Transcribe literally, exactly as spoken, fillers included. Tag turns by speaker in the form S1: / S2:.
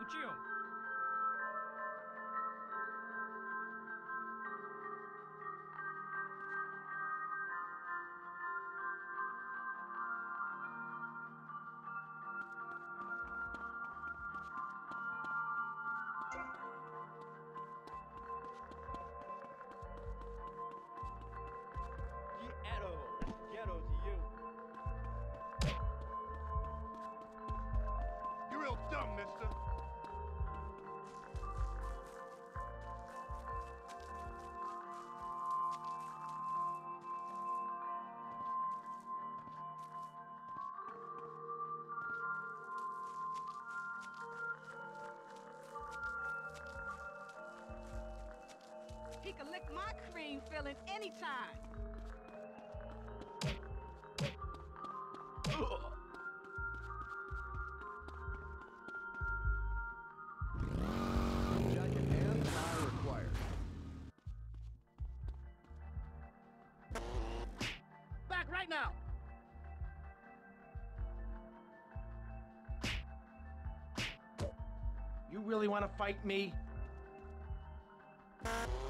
S1: you.
S2: Ghetto. That's ghetto to you.
S3: You're real dumb, mister.
S4: He can lick my cream filling anytime.
S5: Jacket and tie required.
S1: Back right now!
S6: You really want to fight me?